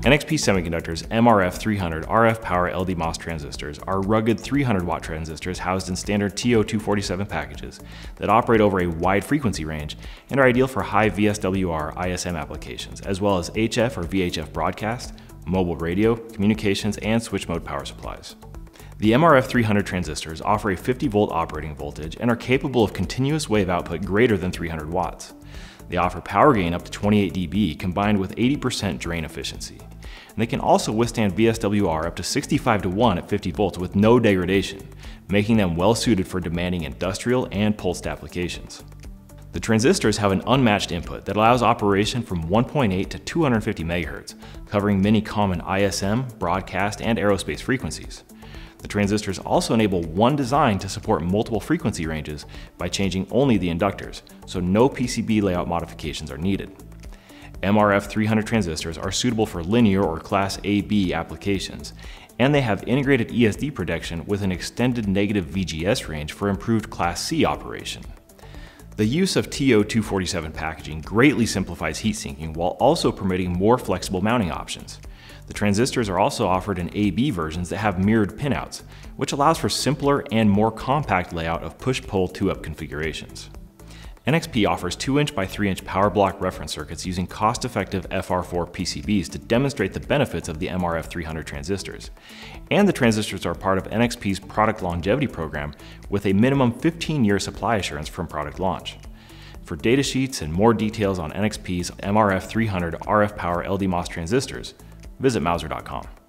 NXP Semiconductors MRF300 RF power LDMOS transistors are rugged 300-watt transistors housed in standard TO247 packages that operate over a wide frequency range and are ideal for high VSWR ISM applications, as well as HF or VHF broadcast, mobile radio, communications, and switch mode power supplies. The MRF300 transistors offer a 50-volt operating voltage and are capable of continuous wave output greater than 300 watts. They offer power gain up to 28 dB combined with 80% drain efficiency. And they can also withstand VSWR up to 65:1 at 50 volts with no degradation, making them well suited for demanding industrial and pulsed applications. The transistors have an unmatched input that allows operation from 1.8 to 250 MHz, covering many common ISM, broadcast, and aerospace frequencies. The transistors also enable one design to support multiple frequency ranges by changing only the inductors, so no PCB layout modifications are needed. MRF300 transistors are suitable for linear or Class AB applications, and they have integrated ESD protection with an extended negative VGS range for improved Class C operation. The use of TO247 packaging greatly simplifies heat sinking while also permitting more flexible mounting options. The transistors are also offered in AB versions that have mirrored pinouts, which allows for simpler and more compact layout of push-pull 2-up configurations. NXP offers 2-inch by 3-inch power block reference circuits using cost-effective FR4 PCBs to demonstrate the benefits of the MRF300 transistors. And the transistors are part of NXP's product longevity program with a minimum 15-year supply assurance from product launch. For datasheets and more details on NXP's MRF300 RF power LDMOS transistors, visit Mouser.com.